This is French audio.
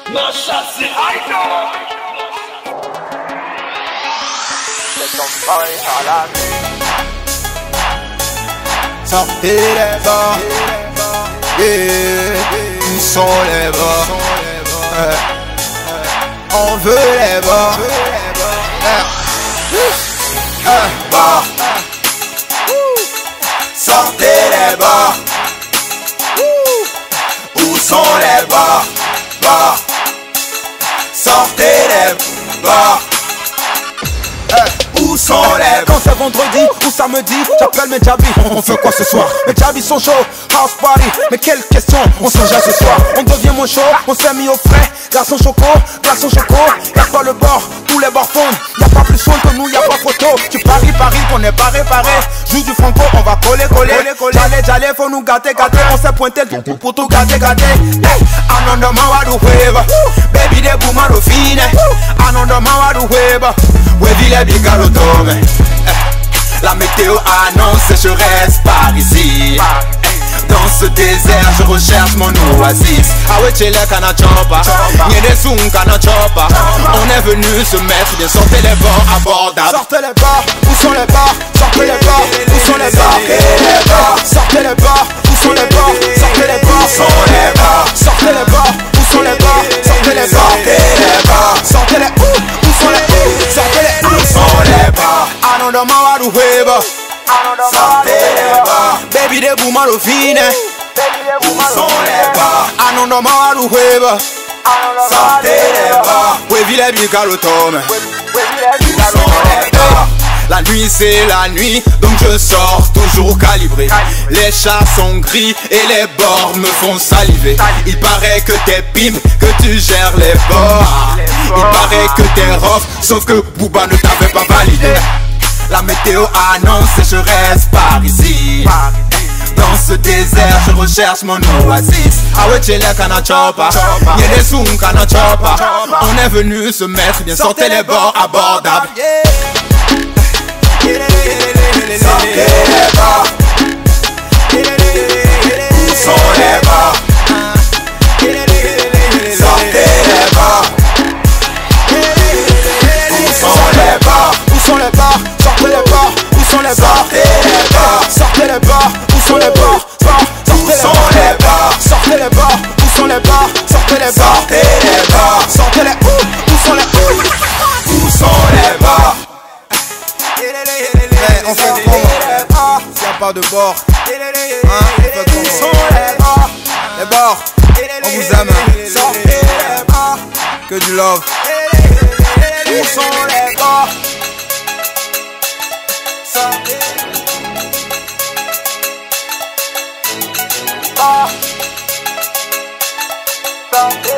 Ma chasse c'est Aïno. Sortez les bars, où sont les bars? On veut les bars, bars. Sortez les bars, où sont les bars? Bars. Sortez les bars. Où sont les... Quand c'est vendredi ou samedi, j'appelle mes jabis. On fait quoi ce soir? Mes jabis sont chauds, house party. Mais quelle question, on se jette ce soir. On devient moins chaud, on s'est mis au frais. Garçon choco, y'a pas le bord, tous les bords fondent. Y'a pas plus soin que nous, y'a pas photo. Tu paries, qu'on n'est pas réparé. Joue du franco, on va coller. J'allais, faut nous gâter. On s'est pointé pour tout gâter. Ananda mawadu weba, baby de boumaro fine. Ananda mawadu weba, webi les bigalo tome. La météo annonce sécheresse par ici. Dans ce désert, je recherche mon oasis. Awe chele kana chopa, nyede sun kana chopa. On est venu se mettre bien, sortez les bords abordables. Sortez les bords, où sont les bords? Sortez les bords, où sont les bords? Sortez les bords, où sont les bords? Sortez les bords, sortez les bords, où sont les bords? Sortez les bords, sortez les où sont les sortez les où sont les bords? Ananda mawadu weba. Sortez les bars, baby de boumaro fine. Où sont les bars? Ananda mawadu weba. Sortez les bars, wevi les bigalo tome. Où sont les bars? La nuit c'est la nuit, donc je sors toujours calibré. Les chats sont gris et les bords me font saliver. Il paraît que t'es pimp, que tu gères les bords. Il paraît que t'es rough, sauf que Booba ne t'avait pas validé. La météo annonce sécheresse par ici. Dans ce désert, je recherche mon oasis. Awe chele kana chopa, nyede sun kana chopa. On est venu se mettre bien, sortez les bords abordables. Sortez les bords, où sont les bords? Sortez les bords, où sont les bords? Où sont les bords? Sortez les bords, où sont les bords? Sortez les bords, où sont les bords? Où sont les bords? Sortez les bords, où sont les bords? Sortez les bords, sortez les où sont les où sont les bords? On fait comment? S'il n'y a pas de bord, on fait comment? Les bords, on vous aime. Sortez les bords, que du love. Où sont les bords? Sortez les bords.